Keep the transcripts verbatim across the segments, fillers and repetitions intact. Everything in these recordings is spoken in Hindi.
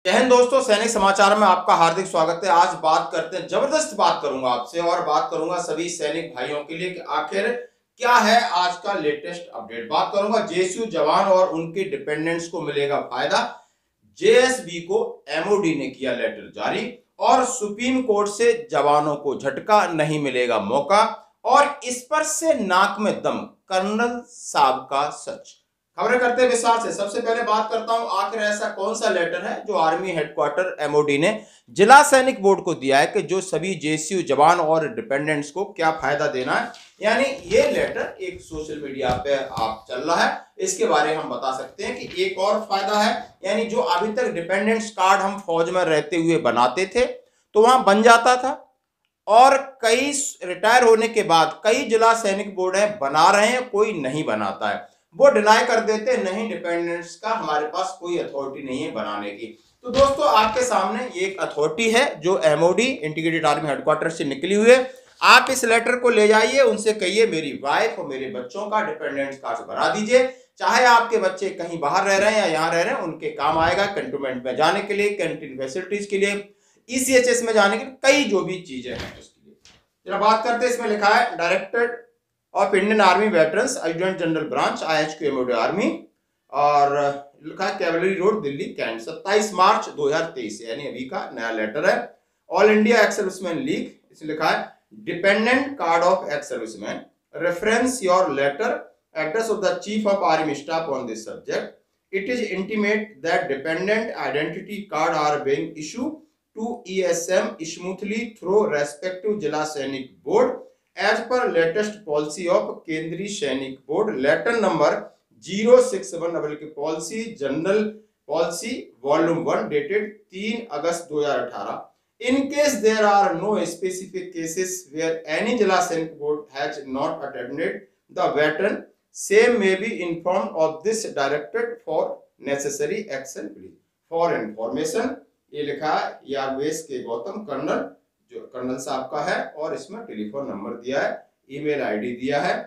जय हिंद दोस्तों, सैनिक समाचार में आपका हार्दिक स्वागत है। आज बात करते हैं, जबरदस्त बात करूंगा आपसे और बात करूंगा सभी सैनिक भाइयों के लिए कि आखिर क्या है आज का लेटेस्ट अपडेट। बात करूंगा जेएसयू जवान और उनके डिपेंडेंट्स को मिलेगा फायदा। जेएसबी को एमओडी ने किया लेटर जारी और सुप्रीम कोर्ट से जवानों को झटका, नहीं मिलेगा मौका और इस पर से नाक में दम, कर्नल साहब का सच। खबरें करते हैं विस्तार से। सबसे पहले बात करता हूं आखिर ऐसा कौन सा लेटर है जो आर्मी हेडक्वार्टर एमओडी ने जिला सैनिक बोर्ड को दिया है कि जो सभी जेएसयू जवान और डिपेंडेंट्स को क्या फायदा देना है। यानी ये लेटर एक सोशल मीडिया पे आप चल रहा है, इसके बारे में हम बता सकते हैं कि एक और फायदा है। यानी जो अभी तक डिपेंडेंट्स कार्ड हम फौज में रहते हुए बनाते थे तो वहां बन जाता था और कई रिटायर होने के बाद कई जिला सैनिक बोर्ड है बना रहे हैं, कोई नहीं बनाता है, वो डिनाई कर देते नहीं, डिपेंडेंट्स का हमारे पास कोई अथॉरिटी नहीं है बनाने की। तो दोस्तों आपके सामने एक अथॉरिटी है जो एमओडी इंटीग्रेटेड आर्मी हेडक्वार्टर से निकली हुई है। आप इस लेटर को ले जाइए, उनसे कहिए मेरी वाइफ और मेरे बच्चों का डिपेंडेंट्स कार्ड बना दीजिए। चाहे आपके बच्चे कहीं बाहर रह रहे हैं या यहाँ रह रहे हैं, उनके काम आएगा। कैंटोनमेंट में जाने के लिए, कैंटीन फैसिलिटीज के लिए, ईसीएचएस में जाने के लिए, कई जो भी चीजें हैं उसके लिए। जरा बात करते हैं, इसमें लिखा है director of Indian army veterans adjutant general branch IHQ MOD army और लिखा है कैवलरी रोड दिल्ली कैंट, सत्ताईस मार्च दो हज़ार तेईस, यानी अभी का नया लेटर है। All India ex serviceman league, इसमें लिखा है dependent card of ex serviceman, reference your letter, address of the chief of army staff on this subject. It is intimate that dependent identity card are being issue to ESM smoothly through respective Zila Sainik board as per latest policy of Kendriya Sainik board, letter number zero six one double के policy general policy volume one dated तीन अगस्त दो हज़ार अठारह। In case there are no specific cases where any Zila Sainik board has not attended the veteran, same may be informed of this directed for necessary action please for information. ये लिखा है यागवेश के गौतम, कर्नल जो कर्नल साहब का है, और इसमें टेलीफोन नंबर दिया है, ईमेल आईडी दिया है,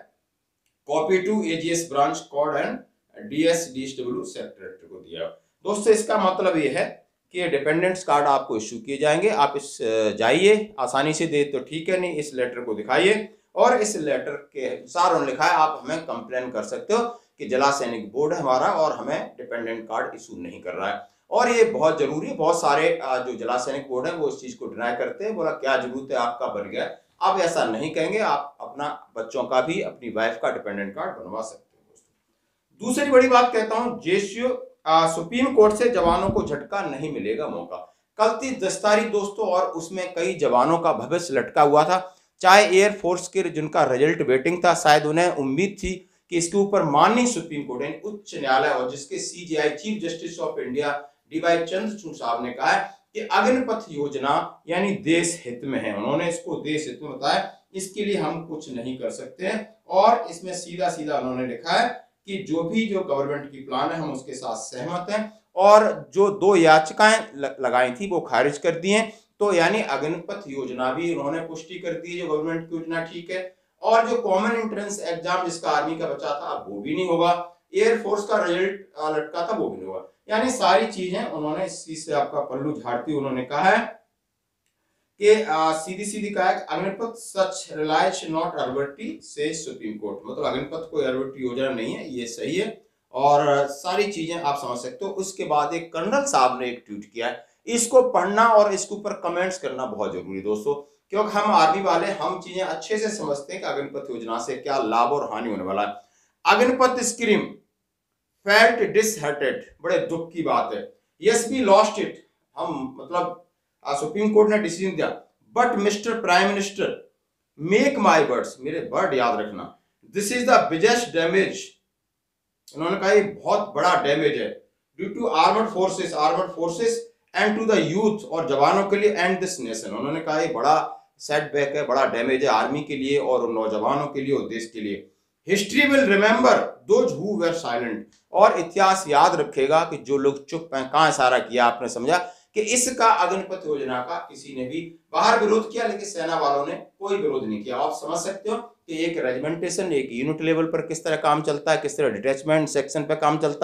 copy to AGS branch code and DS DSW secretary को दिया। दोस्तों इसका मतलब ये है कि डिपेंडेंट्स कार्ड आपको इश्यू किए जाएंगे। आप इस जाइए, आसानी से दे तो ठीक है, नहीं इस लेटर को दिखाइए और इस लेटर के अनुसार उन्होंने लिखा है आप हमें कंप्लेन कर सकते हो कि जिला सैनिक बोर्ड है हमारा और हमें डिपेंडेंट कार्ड इशू नहीं कर रहा है। और ये बहुत जरूरी है, बहुत सारे जो जिला सैनिक बोर्ड है वो इस चीज को डिनाई करते हैं, बोला क्या जरूरत है आपका बन गया। आप ऐसा नहीं कहेंगे, आप अपना बच्चों का भी, अपनी वाइफ का डिपेंडेंट कार्ड बनवा सकते हैं। दोस्तों दूसरी बड़ी बात कहता हूं, जेएसयू सुप्रीम कोर्ट से जवानों को झटका, नहीं मिलेगा मौका। कल थी दस तारीख दोस्तों और उसमें कई जवानों का भविष्य लटका हुआ था। चाहे एयरफोर्स के जिनका रिजल्ट वेटिंग था, शायद उन्हें उम्मीद थी कि इसके ऊपर माननीय सुप्रीम कोर्ट यानी उच्च न्यायालय और जिसके CJI chief justice of India DY Chandrachud साहब ने कहा है कि अग्निपथ योजना यानी देश हित में है। उन्होंने इसको देश हित में बताया, इसके लिए हम कुछ नहीं कर सकते हैं। और इसमें सीधा सीधा उन्होंने लिखा है कि जो भी जो गवर्नमेंट की प्लान है हम उसके साथ सहमत हैं और जो दो याचिकाएं लगाई थी वो खारिज कर दी हैं। तो यानी अग्निपथ योजना भी उन्होंने पुष्टि कर दी है, जो गवर्नमेंट की योजना ठीक है। और जो कॉमन एंट्रेंस एग्जाम जिसका आर्मी का बचा था वो भी नहीं होगा, एयरफोर्स का रिजल्ट लटका था वो भी नहीं होगा। यानी सारी चीजें उन्होंने इस चीज से आपका पल्लू झाड़ती उन्होंने कहा है कि सीधी सीधी कहा है अग्निपथ सच रिलायंस नॉट अर्बिट्री से सुप्रीम कोर्ट, मतलब अग्निपथ कोई अर्बिट्री योजना नहीं है, ये सही है और सारी चीजें आप समझ सकते हो। उसके बाद एक कर्नल साहब ने एक ट्वीट किया है, इसको पढ़ना और इसके ऊपर कमेंट्स करना बहुत जरूरी दोस्तों, क्योंकि हम आर्मी वाले हम चीजें अच्छे से समझते हैं कि अग्निपथ योजना से क्या लाभ और हानि होने वाला है। अग्निपथ स्कीम फेल्ट डिसहर्टेड, बड़े दुख की बात है। यस वी लॉस्ट इट, हम मतलब सुप्रीम कोर्ट ने डिसीजन दिया, but mister prime minister make my words, मेरे वर्ड याद रखना, this is the biggest damage. उन्होंने कहा ये बहुत बड़ा डैमेज है due to armed forces armed forces and to the youth, और जवानों के लिए एंड दिस नेशन। उन्होंने कहा ये बड़ा सेटबैक है, बड़ा डैमेज है आर्मी के लिए और नौजवानों के लिए और देश के लिए। History will remember those who were silent, और इतिहास याद रखेगा कि जो लोग चुप हैं। कहां इशारा किया आपने, समझा कि इसका अग्निपथ योजना का किसी ने भी बाहर विरोध किया लेकिन सेना वालों ने कोई विरोध नहीं किया। आप समझ सकते हो कि एक रेजिमेंटेशन, एक यूनिट लेवल पर किस तरह काम चलता है, किस तरह डिटैचमेंट सेक्शन पर काम चलता है।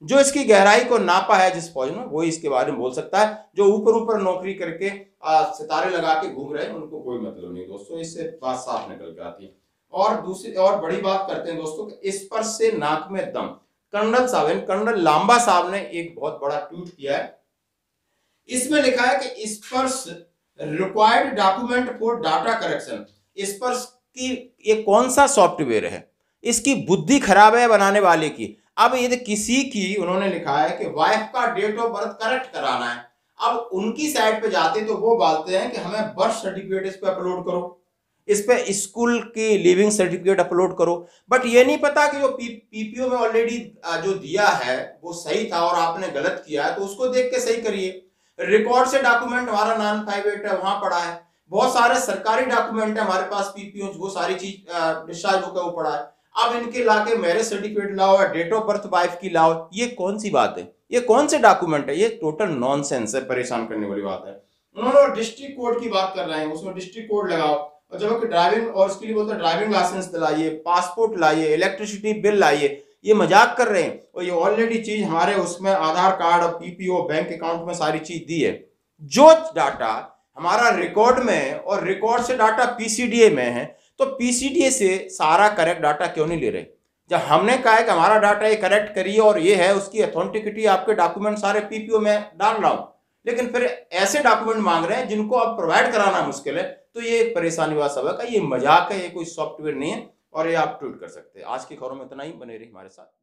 जो इसकी गहराई को नापा है जिस फौज में, वो इसके बारे में बोल सकता है। जो ऊपर ऊपर नौकरी करके आ, सितारे लगा के घूम रहे हैं, उनको कोई मतलब नहीं दोस्तों, इससे बात साफ निकल के आती है। और दूसरी और बड़ी बात करते हैं दोस्तों, स्पर्श से नाक में दम। कर्नल साहब कर्नल लांबा साहब ने एक बहुत बड़ा ट्वीट किया है। इसमें लिखा है कि Sparsh required document for data correction. Sparsh की ये कौन सा सॉफ्टवेयर है, इसकी बुद्धि खराब है बनाने वाले की। अब यदि किसी की, उन्होंने लिखा है कि वाइफ का डेट ऑफ बर्थ करेक्ट कराना है, अब उनकी साइट पे जाते तो वो बोलते हैं कि हमें बर्थ सर्टिफिकेट इस पे अपलोड करो, इस पे स्कूल की लिविंग सर्टिफिकेट अपलोड करो। बट ये नहीं पता कि जो पीपीओ में ऑलरेडी जो दिया है वो सही था और आपने गलत किया है, तो उसको देख के सही करिए। रिकॉर्ड से डॉक्यूमेंट हमारा नाइन फाइव एट है, वहां पड़ा है। बहुत सारे सरकारी डॉक्यूमेंट है हमारे पास, पीपीओ, वो सारी चीज डिस्चार्ज होकर वो पड़ा है। अब इनके लाके मैरिज सर्टिफिकेट लाओ, डेट ऑफ बर्थ वाइफ की लाओ, ये कौन सी बात है, ये कौन से डॉक्यूमेंट है, ये टोटल नॉनसेंस है, परेशान करने वाली बात है। उन्होंने डिस्ट्रिक्ट कोड की बात कर रहे हैं, उसमें डिस्ट्रिक्ट कोड लगाओ, और जब ड्राइविंग, और इसके लिए बोलते हैं ड्राइविंग लाइसेंस दिलाइए, पासपोर्ट लाइए, इलेक्ट्रिसिटी बिल लाइए। ये मजाक कर रहे हैं, और ये ऑलरेडी चीज हमारे उसमें आधार कार्ड और पीपीओ बैंक अकाउंट में सारी चीज दी है। जो डाटा हमारा रिकॉर्ड में है और रिकॉर्ड से डाटा पीसीडीए में है, तो पीसीडीए से सारा करेक्ट डाटा क्यों नहीं ले रहे? जब हमने कहा है कि हमारा डाटा ये करेक्ट करिए और ये है, उसकी अथेंटिसिटी आपके डॉक्यूमेंट सारे पीपीओ में डाल रहा हूं, लेकिन फिर ऐसे डॉक्यूमेंट मांग रहे हैं जिनको अब प्रोवाइड कराना मुश्किल है। तो ये एक परेशानी वाला सबक है, ये मजाक है, ये कोई सॉफ्टवेयर नहीं है, और ये आप ट्वीट कर सकते हैं। आज की खबरों में इतना ही, बने रहिए हमारे साथ।